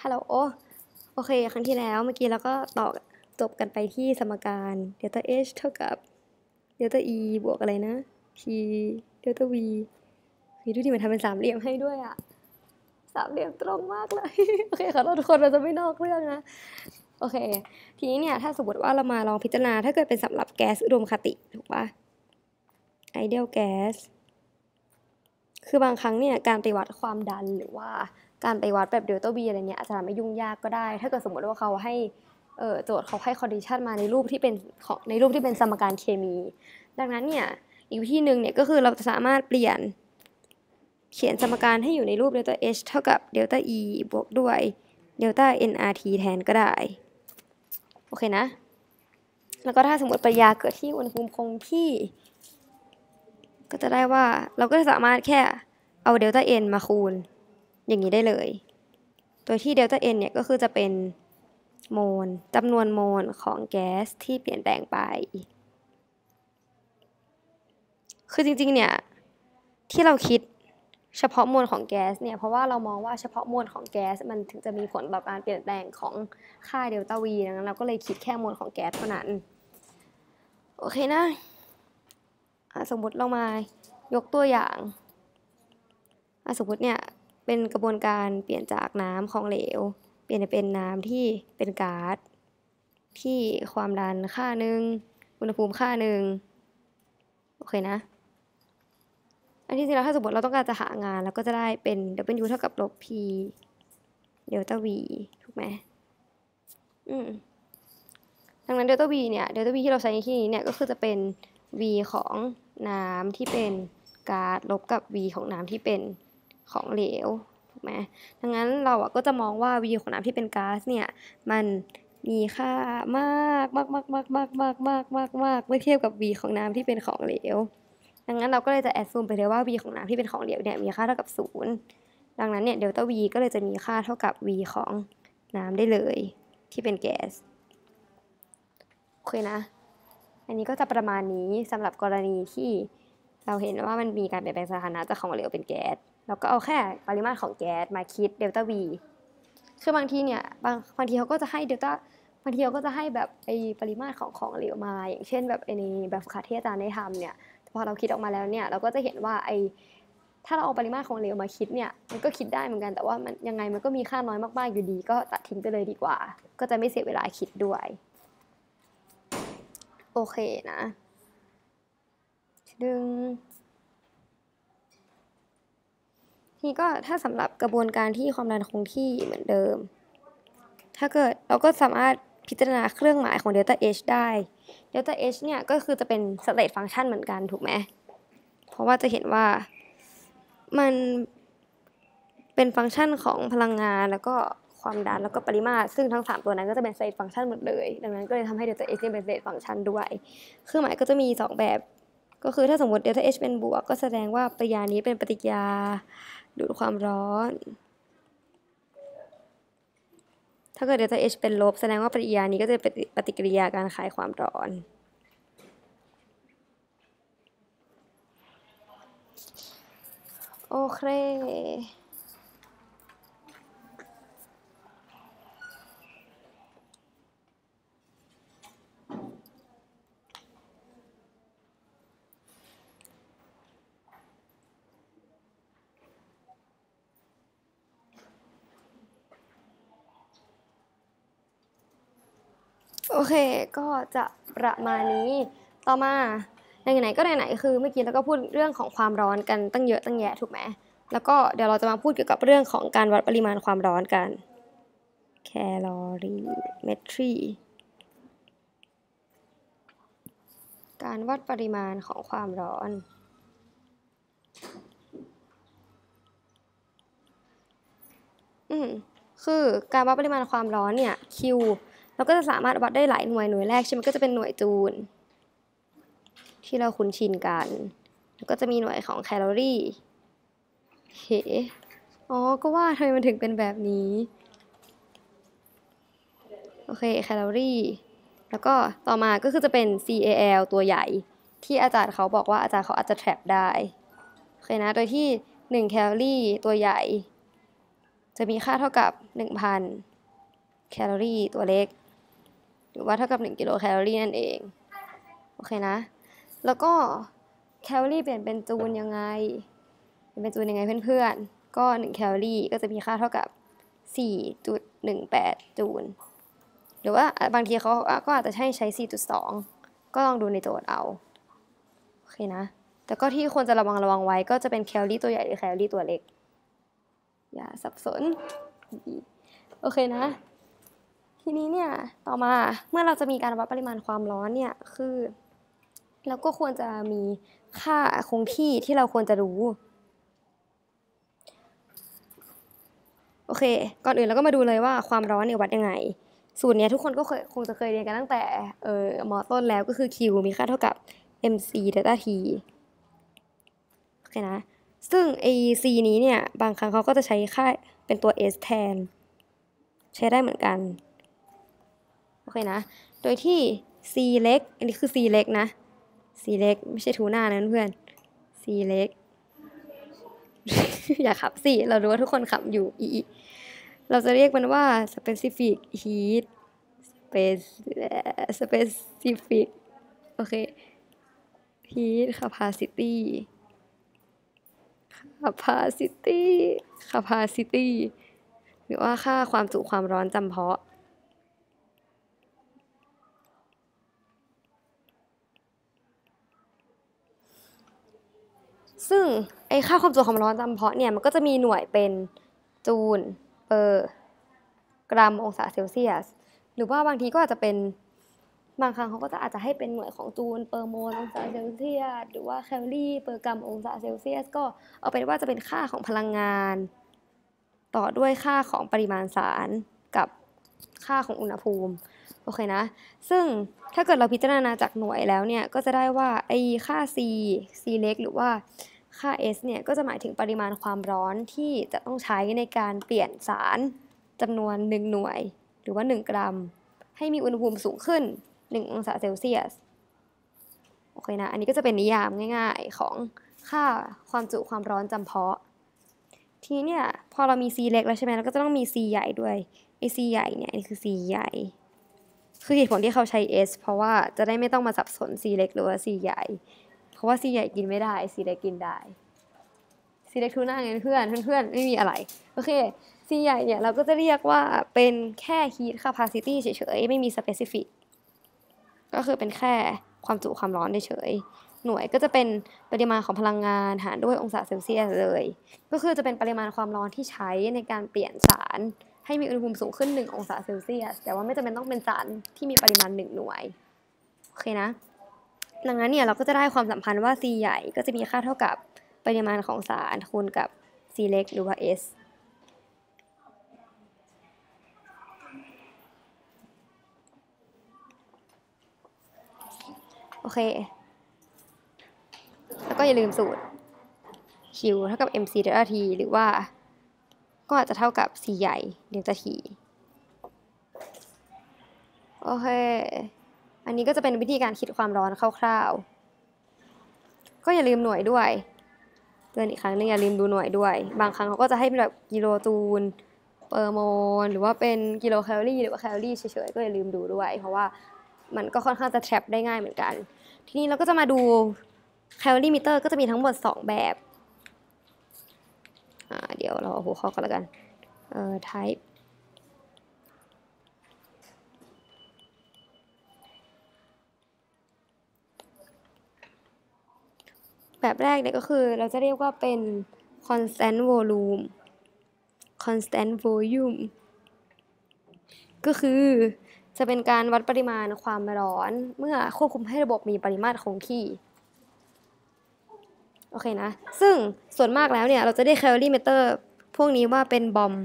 ฮัลโหลโอเคครั้งที่แล้วเมื่อกี้เราก็ต่อจบกันไปที่สมการเดลต้า h เท่ากับเดลต้า e บวกอะไรนะ p เดลต้า v ดูดิมันทำเป็นสามเหลี่ยมให้ด้วยอะสามเหลี่ยมตรงมากเลย โอเคค่ะทุกคนเราจะไม่นอกเรื่องนะโอเคทีนี้เนี่ยถ้าสมมติว่าเรามาลองพิจารณาถ้าเกิดเป็นสำหรับแก๊สอุดมคติถูกปะ ideal gas คือบางครั้งเนี่ยการไปวัดความดันหรือว่าการไปวัดแบบเดลต้า v อะไรเนี่ยอาจจะทำให้ยุ่งยากก็ได้ถ้าเกิดสมมติว่าเขาให้โจทย์เขาให้คอนดิชันมาในรูปที่เป็นของในรูปที่เป็นสมการเคมีดังนั้นเนี่ยอีกวิธีหนึ่งเนี่ยก็คือเราจะสามารถเปลี่ยนเขียนสมการให้อยู่ในรูปเดลต้า h เท่ากับเดลต้า e บวกด้วยเดลต้า nRT แทนก็ได้โอเคนะแล้วก็ถ้าสมมติปฏิกิริยาเกิดที่อุณหภูมิคงที่ก็จะได้ว่าเราก็จะสามารถแค่เอาเดลต้า n มาคูณอย่างนี้ได้เลยโดยที่เดลต้า n เนี่ยก็คือจะเป็นโมลจำนวนโมลของแก๊สที่เปลี่ยนแปลงไปคือจริงๆเนี่ยที่เราคิดเฉพาะมวลของแก๊สเนี่ยเพราะว่าเรามองว่าเฉพาะมวลของแก๊สมันถึงจะมีผลต่อการเปลี่ยนแปลงของค่าเดลต้า v ดังนั้นเราก็เลยคิดแค่มวลของแก๊สเท่านั้นโอเคนะสมมติเรามายกตัวอย่างสมมติเนี่ยเป็นกระบวนการเปลี่ยนจากน้ำของเหลวเปลี่ยนเป็นน้ำที่เป็นก๊าซที่ความดันค่าหนึ่งอุณหภูมิค่าหนึ่งโอเคนะอันที่จริงแล้วถ้าสมมติเราต้องการจะหางานเราก็จะได้เป็น W เท่ากับลบ P เดลต้า V ถูกไหมดังนั้นเดลต้า V เนี่ยเดลต้า V ที่เราใช้ในที่นี้เนี่ยก็คือจะเป็น V ของน้ำที่เป็นก๊าซลบกับ V ของน้ำที่เป็นของเหลวถูกไหมดังนั้นเราก็จะมองว่า V ของน้ำที่เป็นก๊าซเนี่ยมันมีค่ามากมากมากมากมากมากมากมากมากเมื่อเทียบกับ V ของน้ำที่เป็นของเหลวดังนั้นเราก็เลยจะแอดซูมไปเลยว่า V ของน้ำที่เป็นของเหลวเนี่ยมีค่าเท่ากับ0ดังนั้นเนี่ยเดลต้า V ก็เลยจะมีค่าเท่ากับ V ของน้ำได้เลยที่เป็นแก๊สโอเคนะอันนี้ก็จะประมาณนี้สำหรับกรณีที่เราเห็นว่ามันมีการเปลี่ยนแปลงสถานะจากของเหลวเป็นแก๊สเราก็เอาแค่ปริมาตรของแก๊สมาคิดเดลต้า V คือบางทีเนี่ยบางทีเขาก็จะให้เดลต้าบางทีเขาก็จะให้แบบไอปริมาตรของเหลวมาอย่างเช่นแบบในแบบฝึกหัดที่อาจารย์ได้ทำเนี่ยพอเราคิดออกมาแล้วเนี่ยเราก็จะเห็นว่าไอถ้าเราเอาปริมาตรของเหลวมาคิดเนี่ยมันก็คิดได้เหมือนกันแต่ว่ามันยังไงมันก็มีค่าน้อยมากๆอยู่ดีก็ตัดทิ้งไปเลยดีกว่าก็จะไม่เสียเวลาคิดด้วยโอเคนะดึงนี่ก็ถ้าสำหรับกระบวนการที่ความดันคงที่เหมือนเดิมถ้าเกิดเราก็สามารถพิจารณาเครื่องหมายของ delta h ได้ delta h เนี่ยก็คือจะเป็น state function เหมือนกันถูกไหมเพราะว่าจะเห็นว่ามันเป็นฟังก์ชันของพลังงานแล้วก็ความดันแล้วก็ปริมาตรซึ่งทั้ง3ตัวนั้นก็จะเป็น state function หมดเลยดังนั้นก็เลยทำให้ delta h เป็น state function ด้วยเครื่องหมายก็จะมี2แบบก็คือถ้าสมมติ delta h เป็นบวกก็แสดงว่าปฏิกิริยานี้เป็นปฏิกิริยาดูดความร้อนถ้าเกิด delta H เป็นลบแสดงว่าปฏิกิริยานี้ก็จะเป็นปฏิกิริยาการคายความร้อนโอเคโอเคก็จะประมาณนี้ต่อมาไหนๆก็ไหนๆคือเมื่อกี้เราก็พูดเรื่องของความร้อนกันตั้งเยอะตั้งแยะถูกไหมแล้วก็เดี๋ยวเราจะมาพูดเกี่ยวกับเรื่องของการวัดปริมาณความร้อนกันแคลอรี่เมตรีการวัดปริมาณของความร้อนคือการวัดปริมาณความร้อนเนี่ย Q เราก็จะสามารถวัดได้หลายหน่วยแรกใช่ไหมก็จะเป็นหน่วยจูลที่เราคุ้นชินกันแล้วก็จะมีหน่วยของแคลอรี่เฮ้อ๋อก็ว่าทำไมมันถึงเป็นแบบนี้โอเคแคลอรี่แล้วก็ต่อมาก็คือจะเป็น CAL ตัวใหญ่ที่อาจารย์เขาบอกว่าอาจารย์เขาอาจจะ trap ได้โอเคนะโดยที่1แคลอรี่ตัวใหญ่จะมีค่าเท่ากับ 1,000 แคลอรี่ตัวเล็กหรือว่าเท่ากับ1กิโลแคลอรี่นั่นเองโอเคนะแล้วก็แคลอรี่เปลี่ยนเป็นจูลยังไงเป็นจูลยังไงเพื่อนๆก็1แคลอรี่ก็จะมีค่าเท่ากับ 4.18 จูลหรือว่าบางทีเขาก็อาจจะใช้ 4.2 ก็ลองดูในโจทย์เอาโอเคนะแต่ก็ที่ควรจะระวังไว้ก็จะเป็นแคลอรี่ตัวใหญ่หรือแคลอรี่ตัวเล็กอย่าสับสนโอเคนะทีนี้เนี่ยต่อมาเมื่อเราจะมีการวัดปริมาณความร้อนเนี่ยคือเราก็ควรจะมีค่าคงที่ที่เราควรจะรู้โอเคก่อนอื่นเราก็มาดูเลยว่าความร้อนเนี่ยวัดยังไงสูตรเนี้ยทุกคนก็คงจะเคยเรียนกันตั้งแต่ม.ต้นแล้วก็คือ Q มีค่าเท่ากับ mc delta t โอเคนะซึ่งไอ c นี้เนี่ยบางครั้งเขาก็จะใช้ค่าเป็นตัว s แทนใช้ได้เหมือนกันโอเคนะโดยที่ c เล็กอันนี้คือ c เล็กนะ c เล็กไม่ใช่ทูน่านะเพื่อน c เล็ก อย่าขับสิเรารู้ว่าทุกคนขับอยู่เราจะเรียกมันว่า specific heat specific โอเค heat capacityหรือว่าค่าความจุความร้อนจำเพาะซึ่งไอ้ค่าความจุความร้อนจำเพาะเนี่ยมันก็จะมีหน่วยเป็นจูลเปอร์กรัมองศาเซลเซียสหรือว่าบางทีก็อาจจะเป็นบางครั้งเขาก็จะอาจจะให้เป็นหน่วยของจูลเปอร์โมลองศาเซลเซียสหรือว่าแคลอรี่เปอร์กรัมองศาเซลเซียสก็เอาเป็นว่าจะเป็นค่าของพลังงานต่อด้วยค่าของปริมาณสารกับค่าของอุณหภูมิโอเคนะซึ่งถ้าเกิดเราพิจารณาจากหน่วยแล้วเนี่ยก็จะได้ว่าไอ้ค่า c เล็กหรือว่าค่า s เนี่ยก็จะหมายถึงปริมาณความร้อนที่จะต้องใช้ในการเปลี่ยนสารจำนวน1หน่วยหรือว่า1กรัมให้มีอุณหภูมิสูงขึ้น1องศาเซลเซียสโอเคนะอันนี้ก็จะเป็นนิยามง่ายๆของค่าความจุความร้อนจำเพาะทีนี้เนี่ยพอเรามี c เล็กแล้วใช่ไหมเราก็จะต้องมี c ใหญ่ด้วยไอ้ c ใหญ่เนี่ยนี่คือ c ใหญ่คือเหตุผลที่เขาใช้ s เพราะว่าจะได้ไม่ต้องมาสับสน c เล็กหรือว่า c ใหญ่เพราะว่า c ใหญ่กินไม่ได้ c เล็กกินได้ c เล็กทูน่าไงเพื่อนไม่มีอะไรโอเค c ใหญ่เนี่ยเราก็จะเรียกว่าเป็นแค่ heat capacity เฉยๆไม่มี specific ก็คือเป็นแค่ความจุความร้อนเฉยหน่วยก็จะเป็นปริมาณของพลังงานหารด้วยองศาเซลเซียสเลยก็คือจะเป็นปริมาณความร้อนที่ใช้ในการเปลี่ยนสารให้มีอุณหภูมิสูงขึ้น1องศาเซลเซียสแต่ว่าไม่จำเป็นต้องเป็นสารที่มีปริมาณ1หน่วยโอเคนะดังนั้นเนี่ยเราก็จะได้ความสัมพันธ์ว่า C ใหญ่ก็จะมีค่าเท่ากับปริมาณของสารคูณกับ C เล็กหรือว่า Sโอเคแล้วก็อย่าลืมสูตร Q เท่ากับ mc delta t หรือว่าก็อาจจะเท่ากับ C ใหญ่ delta t โอเคอันนี้ก็จะเป็นวิธีการคิดความร้อนคร่าวๆก็อย่าลืมหน่วยด้วยเตือนอีกครั้งนึงอย่าลืมดูหน่วยด้วยบางครั้งเขาก็จะให้เป็นแบบกิโลจูลเปอร์โมลหรือว่าเป็นกิโลแคลอรี่หรือว่าแคลอรี่เฉยๆก็อย่าลืมดูด้วยเพราะว่ามันก็ค่อนข้างจะแทรปได้ง่ายเหมือนกันทีนี้เราก็จะมาดูแคลอรี่มิเตอร์ก็จะมีทั้งหมด2แบบเดี๋ยวเราเอาหัวข้อกันแล้วกันtype แบบแรกเนี่ยก็คือเราจะเรียกว่าเป็น constant volume ก็คือจะเป็นการวัดปริมาณความร้อนเมื่อควบคุมให้ระบบมีปริมาตรคงที่โอเคนะซึ่งส่วนมากแล้วเนี่ยเราจะได้แคลอรี่มิเตอร์พวกนี้ว่าเป็นบอม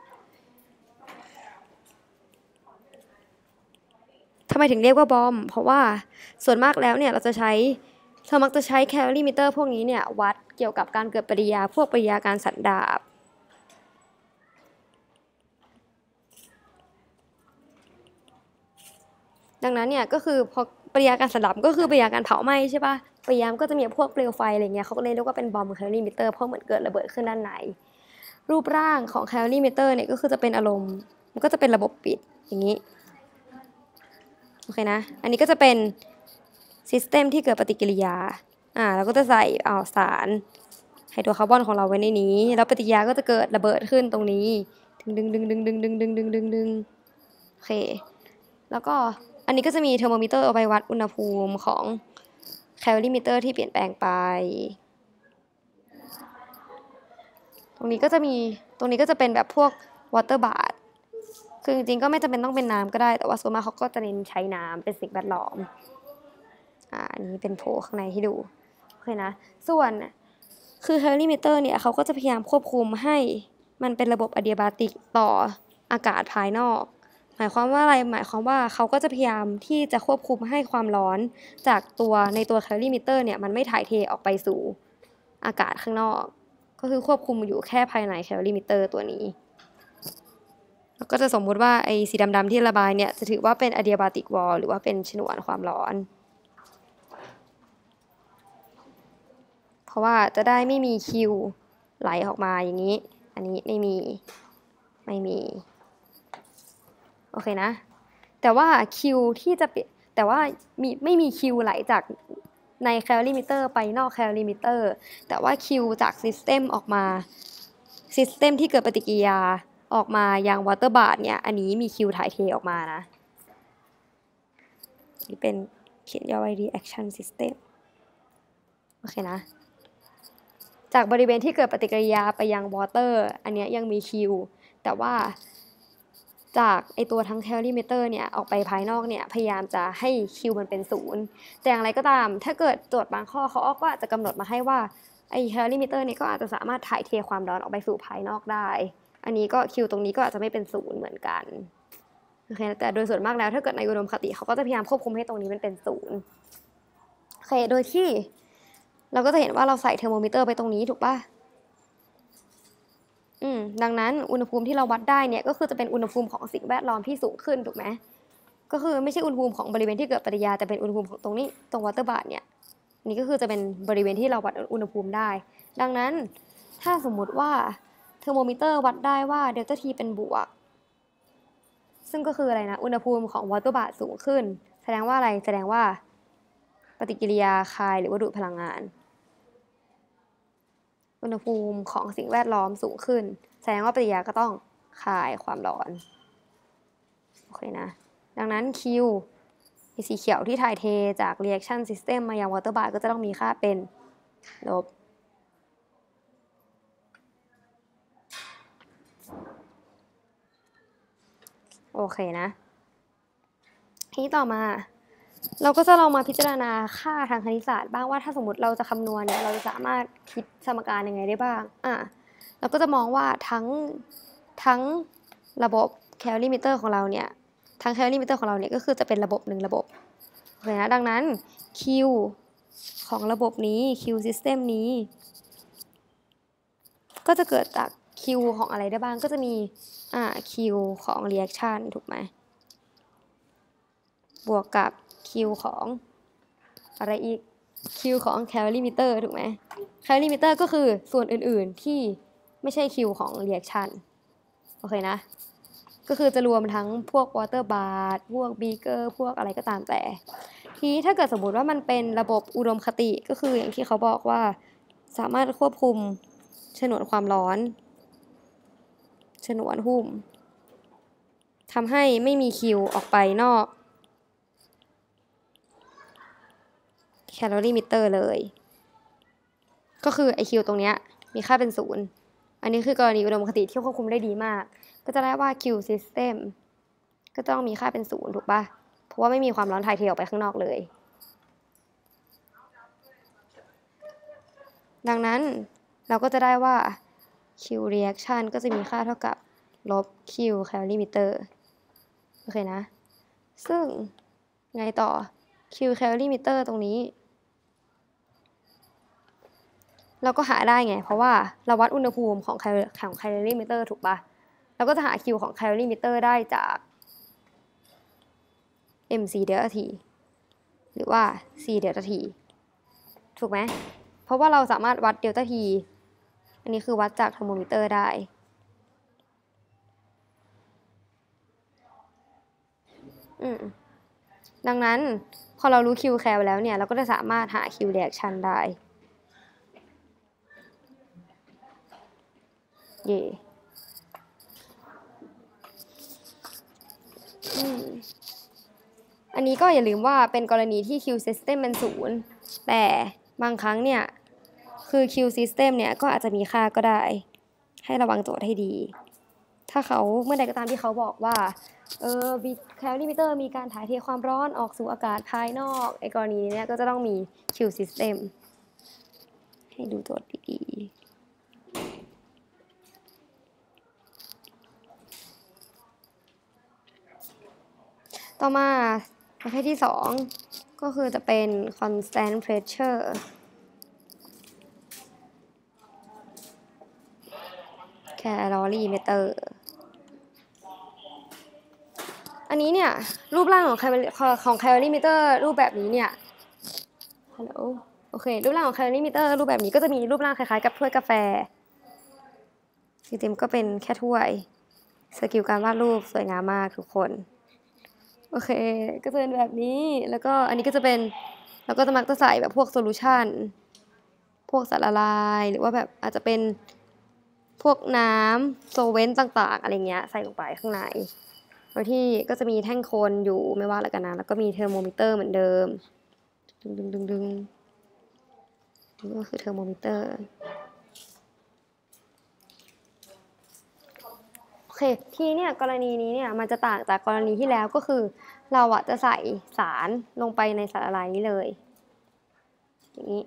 ทำไมถึงเรียกว่าบอมเพราะว่าส่วนมากแล้วเนี่ยเรามักจะใช้แคลอรี่มิเตอร์พวกนี้เนี่ยวัดเกี่ยวกับการเกิดปฏิกิริยาพวกปฏิกิริยาการสันดาปดังนั้นเนี่ยก็คือพอปฏิกิริยาการสันดาปก็คือปฏิกิริยาการเผาไหม้ใช่ปะปฏิกิริยาก็จะมีพวกเปลวไฟอะไรเงี้ยเขาก็เลยเรียกว่าเป็นบอมแคลอรี่มิเตอร์เพราะเหมือนเกิดระเบิดขึ้นด้านในรูปร่างของแคลอรี่มิเตอร์เนี่ยก็คือจะเป็นอารมณ์มันก็จะเป็นระบบปิดอย่างนี้โอเคนะอันนี้ก็จะเป็นซิสเต็มที่เกิดปฏิกิริยาเราก็จะใส่สารไฮโดรคาร์บอนของเราไว้ในนี้แล้วปฏิกิริยาก็จะเกิดระเบิดขึ้นตรงนี้ดึงโอเคแล้วก็อันนี้ก็จะมีเทอร์โมมิเตอร์เอาไปวัดอุณหภูมิของแคลอรี่มิเตอร์ที่เปลี่ยนแปลงไปตรงนี้ก็จะเป็นแบบพวกวอเตอร์บาร์คือจริงๆก็ไม่จำเป็นต้องเป็นน้ำก็ได้แต่ว่าส่วนมากเขาก็จะเน้นใช้น้ำเป็นสิ่งแวดล้อมอันนี้เป็นโพข้างในให้ดูโอเคนะส่วนคือแคลอรี่มิเตอร์เนี่ยเขาก็จะพยายามควบคุมให้มันเป็นระบบอะเดียบาติกต่ออากาศภายนอกหมายความว่าอะไรหมายความว่าเขาก็จะพยายามที่จะควบคุมให้ความร้อนจากในตัวแคลอรี่มิเตอร์เนี่ยมันไม่ถ่ายเทออกไปสู่อากาศข้างนอกก็คือควบคุมอยู่แค่ภายในแคลอรี่มิเตอร์ตัวนี้แล้วก็จะสมมุติว่าไอ้สีดำๆที่ระบายเนี่ยจะถือว่าเป็นอะเดียบาติกวอลหรือว่าเป็นฉนวนความร้อนเพราะว่าจะได้ไม่มีคิวไหลออกมาอย่างนี้อันนี้ไม่มีโอเคนะแต่ว่าคิวที่จะแต่ว่าไม่มีคิวไหลจากในแคลอรี่มิเตอร์ไปนอกแคลอรี่มิเตอร์แต่ว่าคิวจากซิสเต็มออกมาซิสเต็มที่เกิดปฏิกิริยาออกมายังวอเตอร์บาร์เนี่ยอันนี้มีคิวถ่ายเทออกมานะนี่เป็นเขียนย่อไว้ reaction system โอเคนะจากบริเวณที่เกิดปฏิกิริยาไปยังวอเตอร์อันนี้ยังมีคิวแต่ว่าจากไอตัวทั้งแคลอรี่มิเตอร์เนี่ยออกไปภายนอกเนี่ยพยายามจะให้คิวมันเป็น0แต่อย่างไรก็ตามถ้าเกิดโจทย์บางข้อเขาก็อาจจะกำหนดมาให้ว่าไอแคลอรี่มิเตอร์เนี่ยก็อาจจะสามารถถ่ายเทความร้อนออกไปสู่ภายนอกได้อันนี้ก็คิวตรงนี้ก็อาจจะไม่เป็น0เหมือนกันโอเคแต่โดยส่วนมากแล้วถ้าเกิดในอุดมคติเขาก็จะพยายามควบคุมให้ตรงนี้มันเป็น0โอเคโดยที่เราก็จะเห็นว่าเราใส่เทอร์โมมิเตอร์ไปตรงนี้ถูกป่ะดังนั้นอุณหภูมิที่เราวัดได้เนี่ยก็คือจะเป็นอุณหภูมิของสิ่งแวดล้อมที่สูงขึ้นถูกไหมก็คือไม่ใช่อุณหภูมิของบริเวณที่เกิดปฏิกิริยาแต่เป็นอุณหภูมิของตรงนี้ตรงวอเตอร์บาร์เนี่ยนี่ก็คือจะเป็นบริเวณที่เราวัดอุณหภูมิได้ดังนั้นถ้าสมมุติว่าเทอร์โมมิเตอร์วัดได้ว่าเดลต้าทีเป็นบวกซึ่งก็คืออะไรนะอุณหภูมิของวอเตอร์บาร์สูงขึ้นแสดงว่าอะไรแสดงว่าปฏิกิริยาคายหรือว่าดูดพลังงานอุณหภูมิของสิ่งแวดล้อมสูงขึ้นแสดงว่าปฏิกิริยาก็ต้องคายความร้อนโอเคนะดังนั้น Q สีเขียวที่ถ่ายเทจาก reaction system มายัง water bar ก็จะต้องมีค่าเป็นลบโอเคนะทีนี้ต่อมาเราก็จะลองมาพิจารณาค่าทางคณิตศาสตร์บ้างว่าถ้าสมมติเราจะคำนวณเนี่ยเราจะสามารถคิดสมการยังไงได้บ้างเราก็จะมองว่าทั้งระบบแคลอรี่มิเตอร์ของเราเนี่ยทั้งแคลอรี่มิเตอร์ของเราเนี่ยก็คือจะเป็นระบบ1ระบบโอเคนะดังนั้น Q ของระบบนี้ Q system นี้ก็จะเกิดจาก Q ของอะไรได้บ้างก็จะมีQ ของ reaction ถูกไหมบวกกับ Q ของอะไรอีก Q ของ calorie meter ถูกไหม calorie meter ก็คือส่วนอื่นๆที่ไม่ใช่ Q ของ reaction โอเคนะก็คือจะรวมทั้งพวก water bath พวก beaker พวกอะไรก็ตามแต่ทีนี้ถ้าเกิดสมมติว่ามันเป็นระบบอุดมคติก็คืออย่างที่เขาบอกว่าสามารถควบคุมฉนวนความร้อนฉนวนหุ้มทำให้ไม่มีคิวออกไปนอกแคลอรี่มิเตอร์เลยก็คือไอคิวตรงเนี้ยมีค่าเป็น0อันนี้คือกรณีอุดมคติที่ควบคุมได้ดีมากก็จะได้ว่า Q system ก็ต้องมีค่าเป็น0ถูกป่ะเพราะว่าไม่มีความร้อนถ่ายเทออกไปข้างนอกเลยดังนั้นเราก็จะได้ว่า Q reaction ก็จะมีค่าเท่ากับลบ Q calorie meter โอเคนะซึ่งไงต่อ Q calorie meter ตรงนี้เราก็หาได้ไงเพราะว่าเราวัดอุณหภูมิของแคลอรี่มิเตอร์ถูกป่ะเราก็จะหา Q ของแคลอรี่มิเตอร์ได้จาก mc delta t หรือว่า c delta t ถูกไหมเพราะว่าเราสามารถวัด delta t อันนี้คือวัดจากเทอร์โมมิเตอร์ได้ดังนั้นพอเรารู้ Q cal แล้วเนี่ยเราก็จะสามารถหา Q reaction ได้เย่อันนี้ก็อย่าลืมว่าเป็นกรณีที่ Q system เป็น0แต่บางครั้งเนี่ยคือ Q system เนี่ยก็อาจจะมีค่าก็ได้ให้ระวังโจทย์ให้ดีถ้าเขาเมื่อใดก็ตามที่เขาบอกว่าแคลอรี่มิเตอร์มีการถ่ายเทความร้อนออกสู่อากาศภายนอกไอ้กรณีนี้ก็จะต้องมี Q system ให้ดูโจทย์ดีๆต่อมาประเภทที่2ก็คือจะเป็น constant pressure calorimeter อันนี้เนี่ยรูปร่างของ calorimeter รูปแบบนี้เนี่ยฮัลโหลโอเครูปร่างของ calorimeter รูปแบบนี้ก็จะมีรูปร่างคล้ายๆกับถ้วยกาแฟจริงๆก็เป็นแค่ถ้วยสกิลการวาดรูปสวยงามมากทุกคนโอเคก็จะเป็นแบบนี้แล้วก็อันนี้ก็จะเป็นเราก็จะมักจะใส่แบบพวกโซลูชันพวกสารละลายหรือว่าแบบอาจจะเป็นพวกน้ำโซเวนต์ต่างๆอะไรเงี้ยใส่ลงไปข้างในโดยที่ก็จะมีแท่งโคนอยู่ไม่ว่าอะไรกันนะแล้วก็มีเทอร์โมมิเตอร์เหมือนเดิมดึงนี่ก็คือเทอร์โมมิเตอร์โอเคทีเนี่ยกรณีนี้เนี่ยมันจะต่างจากกรณีที่แล้วก็คือเราจะใส่สารลงไปในสารละลายนี้เลยอย่างนี้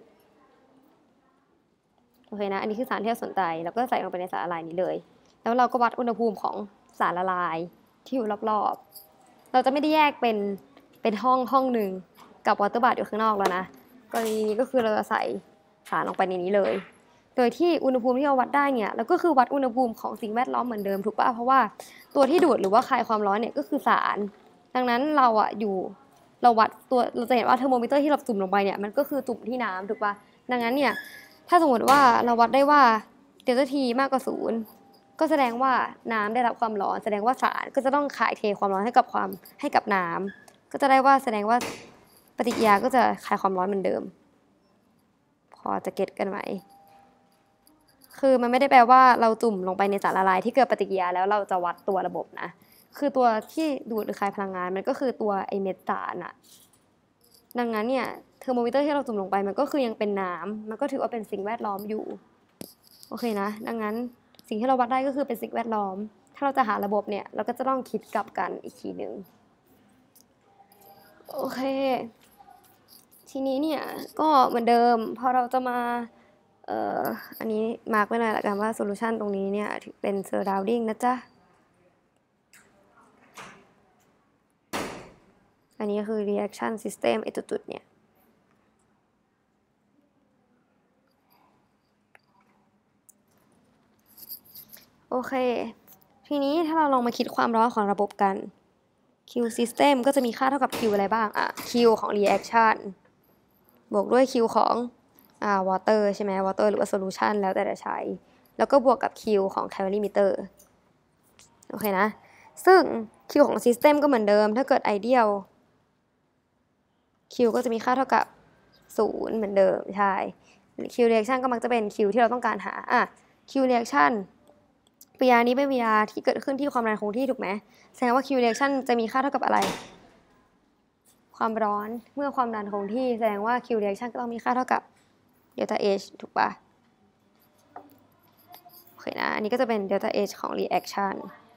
โอเคนะอันนี้คือสารที่เราสนใจเราก็ใส่ลงไปในสารละลายนี้เลยแล้วเราก็วัดอุณหภูมิของสารละลายที่อยู่รอบๆเราจะไม่ได้แยกเป็นห้องหนึ่งกับวอเตอร์บาร์อยู่ข้างนอกแล้วนะกรณีนี้ก็คือเราจะใส่สารลงไปในนี้เลยโดยที่อุณหภูมิที่เราวัดได้เนี่ยแล้วก็คือวัดอุณหภูมิของสิ่งแวดล้อมเหมือนเดิมถูกป่ะเพราะว่าตัวที่ดูดหรือว่าคายความร้อนเนี่ยก็คือสารดังนั้นเราวัดตัวเราจะเห็นว่าเทอร์โมมิเตอร์ที่เราจุ่มลงไปเนี่ยมันก็คือจุ่มที่น้ำถูกป่ะดังนั้นเนี่ยถ้าสมมติว่าเราวัดได้ว่าเดลต้าทีมากกว่า0ก็แสดงว่าน้ำได้รับความร้อนแสดงว่าสารก็จะต้องขายเทความร้อนให้กับน้ำก็จะได้ว่าแสดงว่าปฏิกิริยาก็จะขายความร้อนเหมือนเดิมพอจะเก็ตกันไหมคือมันไม่ได้แปลว่าเราจุ่มลงไปในสารละลายที่เกิดปฏิกิริยาแล้วเราจะวัดตัวระบบนะคือตัวที่ดูดหรือคายพลังงานมันก็คือตัวไอเม็ดสารอะดังนั้นเนี่ยเทอร์โมมิเตอร์ที่เราจุ่มลงไปมันก็คือยังเป็นน้ำมันก็ถือว่าเป็นสิ่งแวดล้อมอยู่โอเคนะดังนั้นสิ่งที่เราวัดได้ก็คือเป็นสิ่งแวดล้อมถ้าเราจะหาระบบเนี่ยเราก็จะต้องคิดกลับกันอีกทีหนึ่งโอเคทีนี้เนี่ยก็เหมือนเดิมพอเราจะมาอันนี้มาร์กไว้หน่อยละกันว่าโซลูชันตรงนี้เนี่ยเป็น surrounding นะจ๊ะอันนี้คือ reaction system ไอ้จุดๆเนี่ยโอเคทีนี้ถ้าเราลองมาคิดความร้อนของระบบกัน Q system ก็จะมีค่าเท่ากับ Q อะไรบ้างQ ของ reaction บวกด้วย Q ของwater ใช่ไหม water หรือว่า solution แล้วแต่จะใช้แล้วก็บวกกับ Q ของ calorimeter โอเคนะซึ่ง Q ของ system ก็เหมือนเดิมถ้าเกิด ideal Q ก็จะมีค่าเท่ากับ0เหมือนเดิมใช่ Q reaction ก็มักจะเป็น Q ที่เราต้องการหาQ reaction PR นี้เป็น PR ที่เกิดขึ้นที่ความดันคงที่ถูกไหมแสดงว่า Q reaction จะมีค่าเท่ากับอะไรความร้อนเมื่อความดันคงที่แสดงว่า Q reaction ก็ต้องมีค่าเท่ากับ delta H ถูกปะโอเคนะอันนี้ก็จะเป็น delta H ของ reaction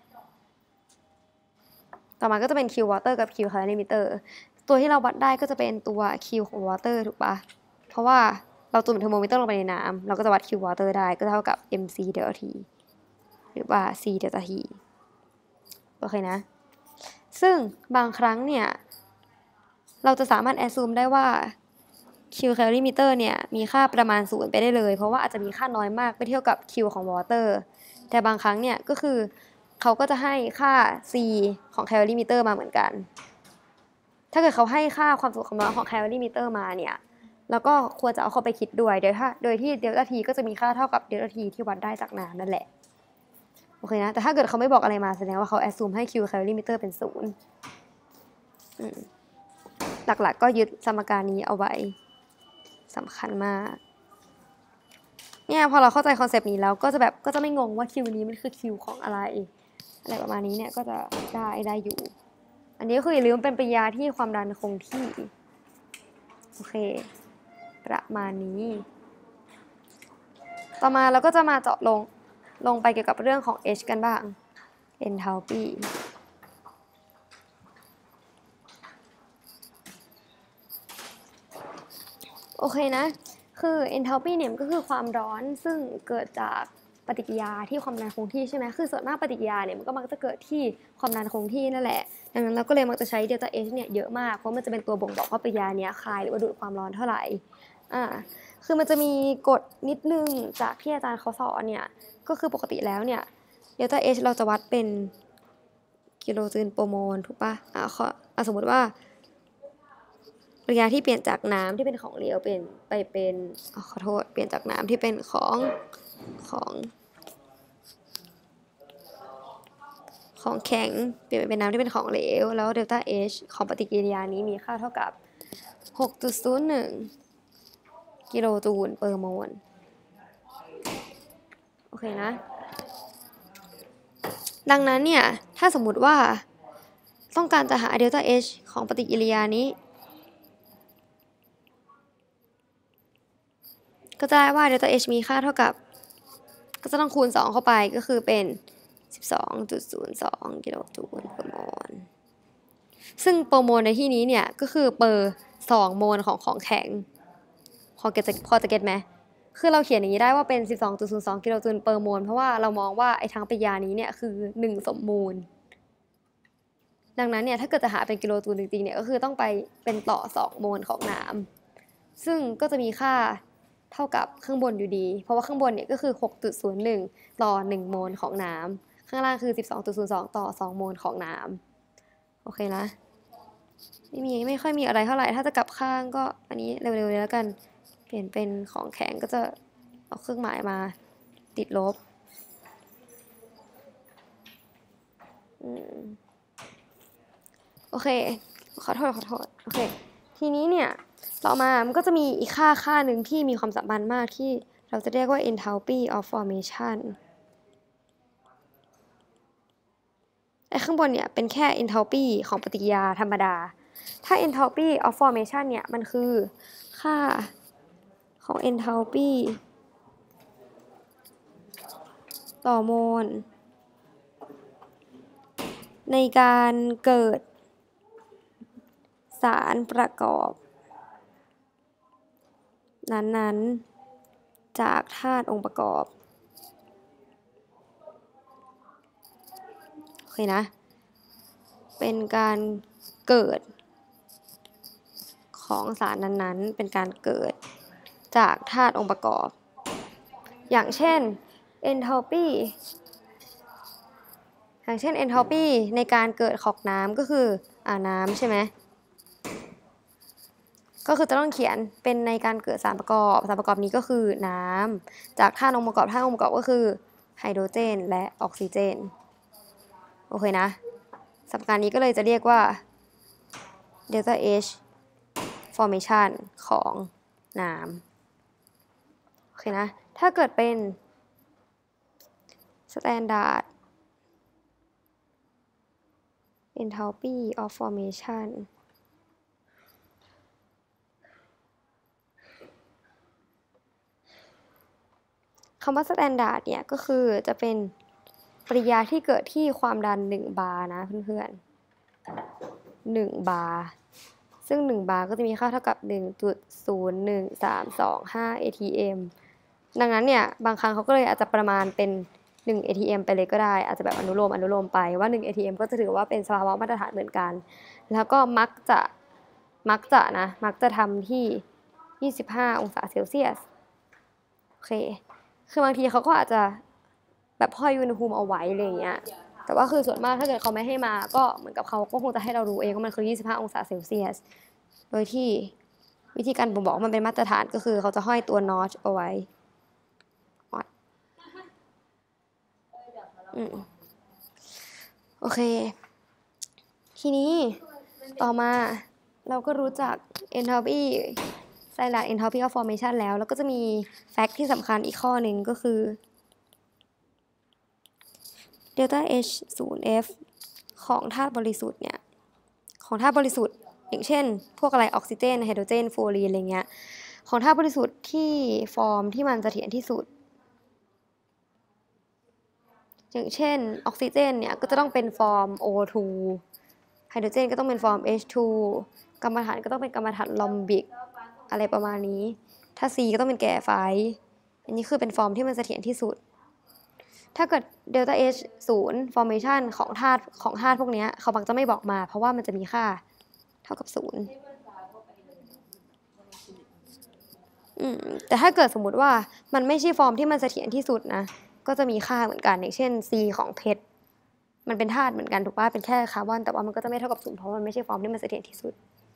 ต่อมาก็จะเป็น Q water กับ Q calorimeter ตัวที่เราวัดได้ก็จะเป็นตัว Q ของ water ถูกปะเพราะว่าเราจุ่มเทอร์โมมิเตอร์ลงไปในน้ำเราก็จะวัด Q water ได้ก็เท่ากับ mc delta T หรือว่า c delta T โอเคนะซึ่งบางครั้งเนี่ยเราจะสามารถ assume ได้ว่า Q calorimeter เนี่ยมีค่าประมาณ0ไปได้เลยเพราะว่าอาจจะมีค่าน้อยมากไปเทียบกับ Q ของ water แต่บางครั้งเนี่ยก็คือเขาก็จะให้ค่า C ของ calorimeter มาเหมือนกันถ้าเกิดเขาให้ค่าความจุความร้อนของ calorimeter มาเนี่ยแล้วก็ควรจะเอาเข้าไปคิดด้วยโดยที่เดลต้าทีก็จะมีค่าเท่ากับเดลต้าทีที่วัดได้จากน้ำนั่นแหละโอเคนะแต่ถ้าเกิดเขาไม่บอกอะไรมาแสดงว่าเขา assume ให้ Q calorimeter เป็น0หลักๆก็ยึดสมการนี้เอาไว้สำคัญมากเนี่ยพอเราเข้าใจคอนเซปต์นี้แล้วก็จะไม่งงว่า Q นี้มันคือ Q ของอะไรประมาณนี้เนี่ยก็จะได้อยู่อันนี้ก็คืออย่าลืมเป็นปริญญาที่ความดันคงที่โอเคประมาณนี้ต่อมาเราก็จะมาเจาะลงไปเกี่ยวกับเรื่องของ H กันบ้าง enthalpy โอเคนะคือ enthalpy เนี่ยก็คือความร้อนซึ่งเกิดจากปฏิกิริยาที่ความดันคงที่ใช่ไหมคือส่วนมากปฏิกิริยาเนี่ยมันก็มักจะเกิดที่ความดันคงที่นั่นแหละดังนั้นเราก็เลยมักจะใช้ delta H เนี่ยเยอะมากเพราะมันจะเป็นตัวบ่งบอกว่าปฏิกิริยาเนี้ยคายหรือว่าดูดความร้อนเท่าไหร่คือมันจะมีกฎนิดนึงจากที่อาจารย์เขาสอนเนี่ยก็คือปกติแล้วเนี่ย delta H เราจะวัดเป็นกิโลจูลโปรโมลถูกปะสมมติว่าปฏิกิริยาที่เปลี่ยนจากน้ำที่เป็นของเหลวเปลี่ยนไปเป็นขอโทษเปลี่ยนจากน้ำที่เป็นของแข็งเปลี่ยนไปเป็นน้ำที่เป็นของเหลวแล้ว delta H ของปฏิกิริยานี้มีค่าเท่ากับ 6.01 กิโลจูลเปอร์โมลโอเคนะดังนั้นเนี่ยถ้าสมมุติว่าต้องการจะหา delta H ของปฏิกิริยานี้ก็จะได้ว่า delta H มีค่าเท่ากับก็จะต้องคูณ2เข้าไปก็คือเป็น 12.02 กิโลจูลเปอร์โมลซึ่งเปอร์โมลในที่นี้เนี่ยก็คือเปอร์2โมลของแข็งพอจะเก็ตไหมคือเราเขียนอย่างนี้ได้ว่าเป็น 12.02 กิโลจูลเปอร์โมลเพราะว่าเรามองว่าไอ้ทั้งปฏิกิริยานี้เนี่ยคือ1สมมูลดังนั้นเนี่ยถ้าเกิดจะหาเป็นกิโลจูลจริงๆเนี่ยก็คือต้องไปเป็นต่อ2โมลของน้ำซึ่งก็จะมีค่าเท่ากับข้างบนอยู่ดีเพราะว่าข้างบนเนี่ยก็คือ 6.01 ต่อ1โมลของน้ำข้างล่างคือ 12.02 ต่อ2โมลของน้ำโอเคนะไม่ค่อยมีอะไรเท่าไหร่ถ้าจะกลับข้างก็อันนี้เร็วๆเลยแล้วกันเปลี่ยนเป็นของแข็งก็จะเอาเครื่องหมายมาติดลบโอเคขอโทษโอเคทีนี้เนี่ยต่อมามันก็จะมีอีกค่าหนึ่งที่มีความสัมพันธ์มากที่เราจะเรียกว่า enthalpy of formation ไอ้ข้างบนเนี่ยเป็นแค่ enthalpy ของปฏิกิริยาธรรมดาถ้า enthalpy of formation เนี่ยมันคือค่าของ enthalpy ต่อโมลในการเกิดสารประกอบนั้นๆจากธาตุองค์ประกอบโอเคนะเป็นการเกิดของสารนั้นๆเป็นการเกิดจากธาตุองค์ประกอบอย่างเช่น enthalpy ในการเกิดของน้ำก็คือน้ำใช่ไหมก็คือจะต้องเขียนเป็นในการเกิดสารประกอบนี้ก็คือน้ำจากธาตุองค์ประกอบก็คือไฮโดรเจนและออกซิเจนโอเคนะสมการนี้ก็เลยจะเรียกว่า delta H formation ของน้ำโอเคนะถ้าเกิดเป็น standard enthalpy of formation คำว่า standard เนี่ยก็คือจะเป็นปฏิกิริยาที่เกิดที่ความดัน1บาร์นะเพื่อนๆ1บาร์ซึ่ง1บาร์ก็จะมีค่าเท่ากับ 1.01325 atm ดังนั้นเนี่ยบางครั้งเขาก็เลยอาจจะประมาณเป็น1 atm ไปเลยก็ได้อาจจะแบบอนุโลมไปว่า1 atm ก็จะถือว่าเป็นสภาวะมาตรฐานเหมือนกันแล้วก็มักจะทำที่25องศาเซลเซียสโอเคคือบางทีเขาก็อาจจะแบบห้อยอุณหภูมิเอาไว้อะไรอย่างเงี้ยแต่ว่าคือส่วนมากถ้าเกิดเขาไม่ให้มาก็เหมือนกับเขาก็คงจะให้เรารู้เองว่ามันคือ25องศาเซลเซียสโดยที่วิธีการบ่งบอกว่ามันเป็นมาตรฐานก็คือเขาจะห้อยตัว notch เอาไว้โอเคทีนี้ต่อมาเราก็รู้จัก enthalpy standard enthalpy of formation แล้วก็จะมี fact ที่สำคัญอีกข้อหนึ่งก็คือ delta H 0 F ของธาตุบริสุทธิ์เนี่ยของธาตุบริสุทธิ์อย่างเช่นพวกอะไรออกซิเจนไฮโดรเจนฟลูออรีนอะไรเงี้ยของธาตุบริสุทธิ์ที่ฟอร์มที่มันเสถียรที่สุดอย่างเช่นออกซิเจนเนี่ยก็จะต้องเป็นฟอร์ม O2 ไฮโดรเจนก็ต้องเป็นฟอร์ม H2 กรรมฐานก็ต้องเป็นกรรมฐานลอมบิกอะไรประมาณนี้ถ้า C ก็ต้องเป็นแก่ไฟอันนี้คือเป็นฟอร์มที่มันเสถียรที่สุดถ้าเกิด delta H 0 formation ของธาตุพวกนี้เขามักจะไม่บอกมาเพราะว่ามันจะมีค่าเท่ากับ0แต่ถ้าเกิดสมมุติว่ามันไม่ใช่ฟอร์มที่มันเสถียรที่สุดนะก็จะมีค่าเหมือนกันอย่างเช่น C ของเพชรมันเป็นธาตุเหมือนกันถูกป่ะเป็นแค่คาร์บอนแต่ว่ามันก็จะไม่เท่ากับ0เพราะมันไม่ใช่ฟอร์มที่มันเสถียรที่สุด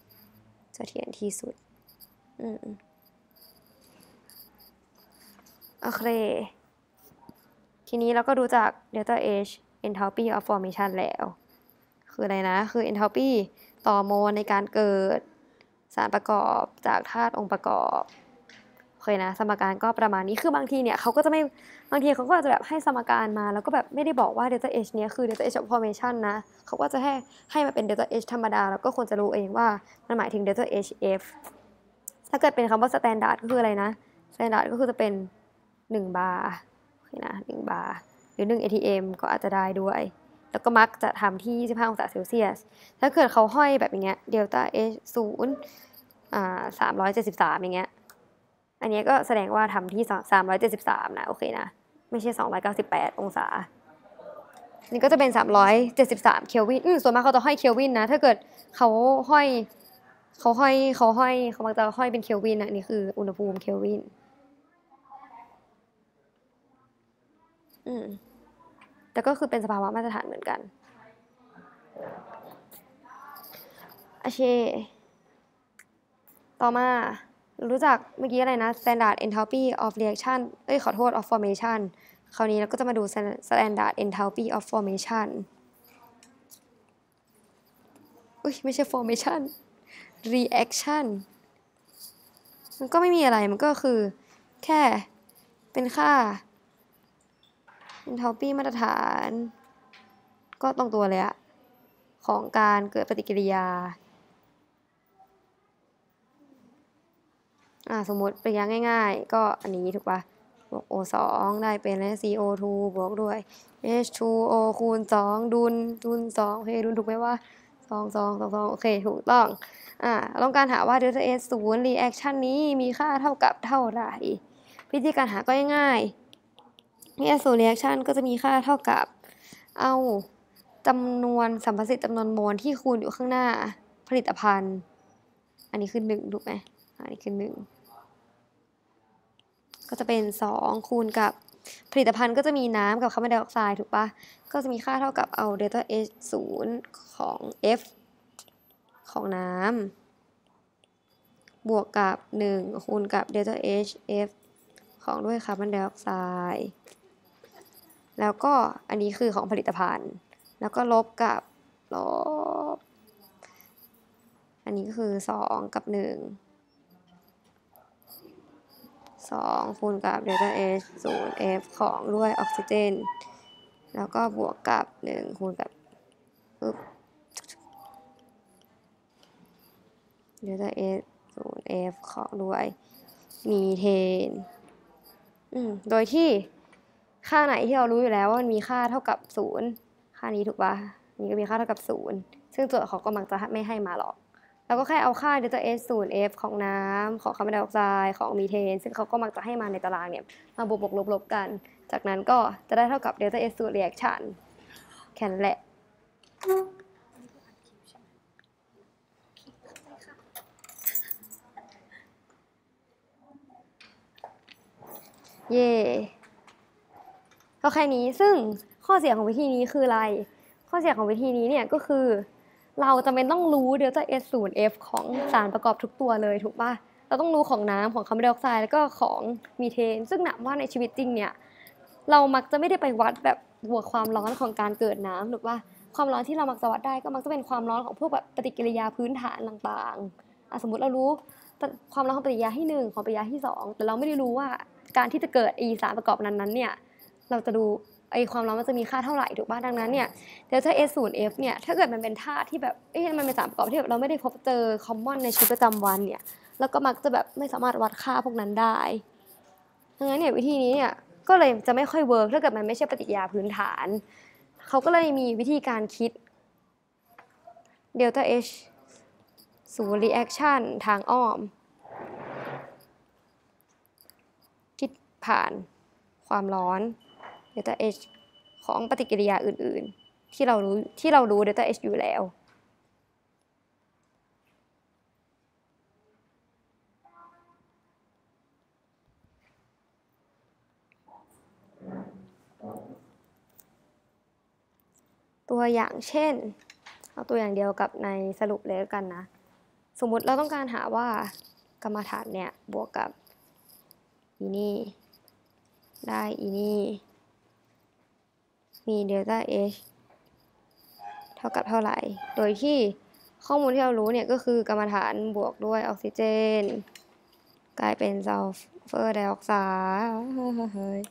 โอเคทีนี้เราก็รู้จัก delta H enthalpy of formation แล้วคืออะไรนะคือ enthalpy ต่อโมลในการเกิดสารประกอบจากธาตุองค์ประกอบโอเคนะสมการก็ประมาณนี้คือบางทีเนี่ยเขาก็จะไม่บางทีเขาก็จะแบบให้สมการมาแล้วก็แบบไม่ได้บอกว่า delta H เนี้ยคือ delta H of formation นะเขาก็จะให้มาเป็น delta H ธรรมดาแล้วก็ควรจะรู้เองว่ามันหมายถึง delta H F ถ้าเกิดเป็นคำว่า standard ก็คืออะไรนะ standard ก็คือจะเป็น1 บาร์โอเคนะ1 บาร์หรือ1 ATM ก็อาจจะได้ด้วยแล้วก็มักจะทำที่25 องศาเซลเซียสถ้าเกิดเขาห้อยแบบอย่างเงี้ย delta H 0 373อย่างเงี้ยอันนี้ก็แสดงว่าทำที่373นะโอเคนะไม่ใช่298องศานี่ก็จะเป็น373เคลวินส่วนมากเขาจะห้อยเคลวินนะถ้าเกิดเขาห้อยเขามักจะห้อยเป็นเคลวินนะนี่คืออุณหภูมิเคลวินแต่ก็คือเป็นสภาวะมาตรฐานเหมือนกันโอเคต่อมารู้จักเมื่อกี้อะไรนะ standard enthalpy of reaction ขอโทษ of formation คราวนี้เราก็จะมาดู standard enthalpy of formation ไม่ใช่ formation reaction มันก็ไม่มีอะไรมันก็คือแค่เป็นค่า enthalpy มาตรฐานก็ตรงตัวเลยอะของการเกิดปฏิกิริยาสมมติปฏิกิริยาง่ายๆก็อันนี้ถูกปะบวก O2 ได้เป็นแล้ว CO2 บวกด้วย H2O คูณ2ดุล2โอเคดุลถูกไหมว่า2 โอเคถูกต้องต้องการหาว่า delta S 0 reaction นี้มีค่าเท่ากับเท่าไหร่วิธีการหาก็ง่ายๆ S 0 reaction ก็จะมีค่าเท่ากับเอาจำนวนสัมประสิทธิ์จำนวนโมลที่คูณอยู่ข้างหน้าผลิตภัณฑ์อันนี้คือ1ถูกไหมอันนี้คือ1ก็จะเป็น2คูณกับผลิตภัณฑ์ก็จะมีน้ำกับคาร์บอนไดออกไซด์ถูกปะก็จะมีค่าเท่ากับเอา delta H 0ของ F ของน้ำบวกกับ1คูณกับ delta H F ของด้วยคาร์บอนไดออกไซด์แล้วก็อันนี้คือของผลิตภัณฑ์แล้วก็ลบกับลบอันนี้ก็คือ2กับ1 2คูณกับ delta H 0 F ของด้วยออกซิเจนแล้วก็บวกกับ1คูณกับdelta H 0 F ของด้วยมีเทนโดยที่ค่าไหนที่เรารู้อยู่แล้วว่ามันมีค่าเท่ากับ0ค่านี้ถูกปะนี่ก็มีค่าเท่ากับ0ซึ่งโจทย์เขาก็มักจะไม่ให้มาหรอกเราก็แค่เอาค่า delta H 0 F ของน้ำของคาร์บอนไดออกไซด์ของมีเทนซึ่งเขาก็มักจะให้มาในตารางเนี่ยมาบวกลบกันจากนั้นก็จะได้เท่ากับ delta H 0 reaction แค่นั้นแหละเย่ก็แค่นี้ซึ่งข้อเสียของวิธีนี้คืออะไรข้อเสียของวิธีนี้เนี่ยก็คือเราจำเป็นต้องรู้เดลต้า S 0 F ของสารประกอบทุกตัวเลยถูกป่ะเราต้องรู้ของน้ำของคาร์บอนไดออกไซด์แล้วก็ของมีเทนซึ่งหนักว่าในชีวิตจริงเนี่ยเรามักจะไม่ได้ไปวัดแบบบวกความร้อนของการเกิดน้ำถูกป่ะความร้อนที่เรามักจะวัดได้ก็มักจะเป็นความร้อนของพวกแบบปฏิกิริยาพื้นฐานต่างๆสมมติเรารู้ความร้อนของปฏิกิริยาที่1ของปฏิกิริยาที่2แต่เราไม่ได้รู้ว่าการที่จะเกิดสารประกอบนั้นๆเนี่ยเราจะดูความร้อนมันจะมีค่าเท่าไหร่ถูกป่ะดังนั้นเนี่ยเดลต้า S 0 F เนี่ยถ้าเกิดมันเป็นธาตุที่แบบมันเป็นสารประกอบที่แบบเราไม่ได้พบเจอคอมมอนในชีวิตประจำวันเนี่ยแล้วก็มักจะแบบไม่สามารถวัดค่าพวกนั้นได้ดังนั้นเนี่ยวิธีนี้เนี่ยก็เลยจะไม่ค่อยเวิร์กถ้าเกิดมันไม่ใช่ปฏิกิริยาพื้นฐานเขาก็เลยมีวิธีการคิด delta H สู่ reaction ทางอ้อมคิดผ่านความร้อน delta H ของปฏิกิริยาอื่นๆที่เรารู้ delta H อยู่แล้วตัวอย่างเช่นเอาตัวอย่างเดียวกับในสรุปเลยกันนะสมมุติเราต้องการหาว่ากรรมฐานเนี่ยบวกกับอีนี่ได้อีนี่มีเดลต้า H เท่ากับเท่าไหร่โดยที่ข้อมูลที่เรารู้เนี่ยก็คือกรรมฐานบวกด้วยออกซิเจนกลายเป็นซัลเฟอร์ไดออกไซด์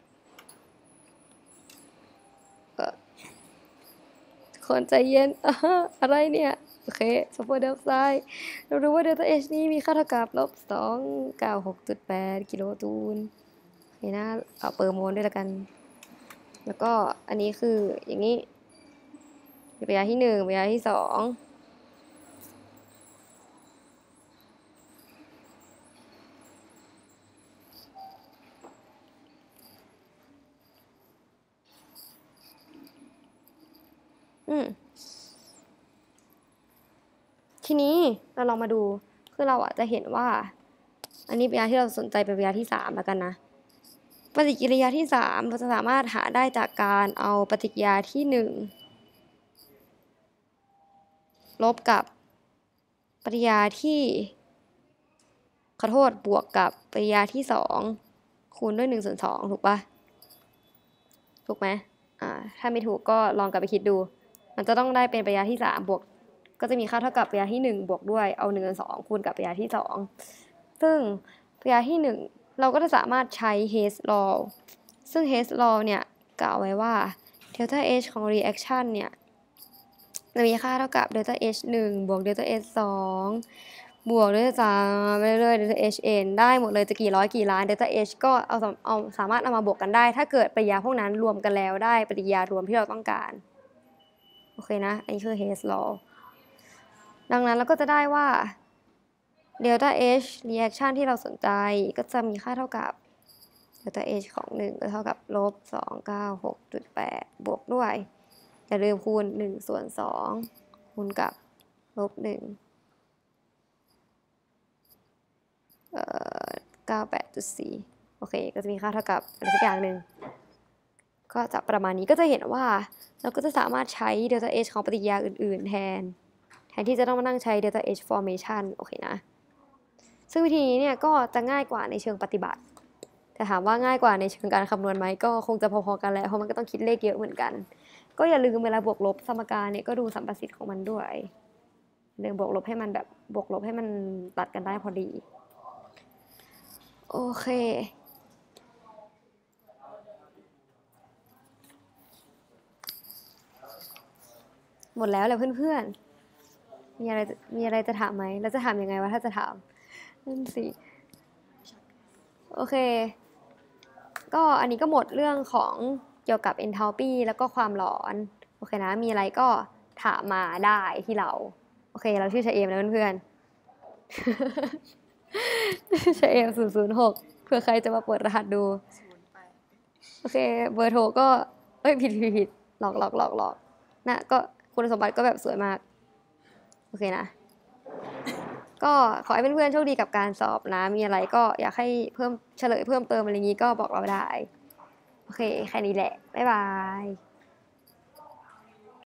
คนใจเย็นอะไรเนี่ยโอเคซัลเฟอร์ไดออกไซด์เรารู้ว่าเดลต้า H นี้มีค่าเท่ากับ-296.8 กิโลจูลนี่นะเอาเปอร์โมลด้วยละกันแล้วก็อันนี้คืออย่างนี้ปฏิกิริยาที่1ปฏิกิริยาที่2ทีนี้เราลองมาดูคือเราจะเห็นว่าอันนี้ปฏิกิริยาที่เราสนใจเป็นปฏิกิริยาที่3แล้วกันนะปฏิกิริยาที่3เราจะสามารถหาได้จากการเอาปฏิกิริยาที่1ลบกับปฏิกิริยาที่ขอโทษบวกกับปฏิกิริยาที่2คูณด้วย1/2ถูกปะถูกไหมถ้าไม่ถูกก็ลองกลับไปคิดดูมันจะต้องได้เป็นปฏิกิริยาที่3บวกก็จะมีค่าเท่ากับปฏิกิริยาที่1บวกด้วยเอา1/2คูณกับปฏิกิริยาที่2ซึ่งปฏิกิริยาที่1เราก็จะสามารถใช้ Hess law ซึ่ง Hess law เนี่ยกล่าวไว้ว่า delta H ของ reaction เนี่ยจะมีค่าเท่ากับ delta H 1บวก delta H 2บวก delta 3ไปเรื่อยๆ delta H n ได้หมดเลยจะกี่ร้อยกี่ล้าน delta H ก็เอาสามารถเอามาบวกกันได้ถ้าเกิดปฏิกิริยาพวกนั้นรวมกันแล้วได้ปฏิกิริยารวมที่เราต้องการโอเคนะอันนี้คือ Hess law ดังนั้นเราก็จะได้ว่า delta H reaction ที่เราสนใจก็จะมีค่าเท่ากับ delta H ของ1ก็เท่ากับ-296.8บวกด้วยอย่าลืมคูณ1/2คูณกับ-1 98.4โอเคก็จะมีค่าเท่ากับอะไรสักอย่างหนึ่งก็จะประมาณนี้ก็จะเห็นว่าเราก็จะสามารถใช้ delta H ของปฏิกิริยาอื่นๆแทนที่จะต้องมานั่งใช้ delta H formation โอเคนะซึ่งวิธีนี้เนี่ยก็จะง่ายกว่าในเชิงปฏิบัติแต่ถามว่าง่ายกว่าในเชิงการคำนวณไหมก็คงจะพอๆกันแหละเพราะมันก็ต้องคิดเลขเยอะเหมือนกันก็อย่าลืมเวลาบวกลบสมการเนี่ยก็ดูสัมประสิทธิ์ของมันด้วยเรื่องบวกลบให้มันแบบบวกลบให้มันตัดกันได้พอดีโอเคหมดแล้วแหละเพื่อนๆมีอะไรจะถามไหมแล้วจะถามยังไงวะถ้าจะถามนั่นสิโอเคก็อันนี้ก็หมดเรื่องของเกี่ยวกับ enthalpy แล้วก็ความร้อนโอเคนะมีอะไรก็ถามมาได้ที่เราโอเคเราชื่อชะเอมนะเพื่อนๆชะเอม006เผื่อใครจะมาเปิดรหัสดูโอเคเบอร์โทรก็ผิดหลอกนะก็คุณสมบัติก็แบบสวยมากโอเคนะก็ขอให้เพื่อนๆโชคดีกับการสอบนะมีอะไรก็อยากให้เพิ่มเฉลยเพิ่มเติมอะไรอย่างนี้ก็บอกเราได้โอเคแค่นี้แหละบ๊ายบาย